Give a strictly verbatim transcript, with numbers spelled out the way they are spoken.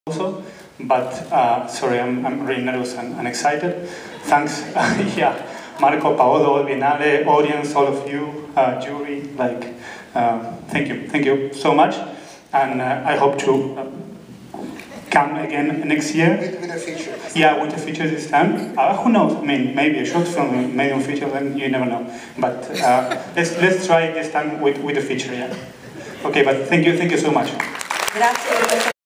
also, but uh, sorry, I'm, I'm really nervous and, and excited. Thanks, uh, yeah, Marco, Paolo, Biennale, audience, all of you, uh, jury, like, uh, thank you, thank you so much, and uh, I hope to uh, come again next year. With, with a feature. Yeah, with a feature this time. Uh, who knows? I mean, maybe a short film, maybe a feature, then you never know. But uh, let's let's try this time with with a feature. Yeah. Okay, but thank you, thank you so much. Grazie.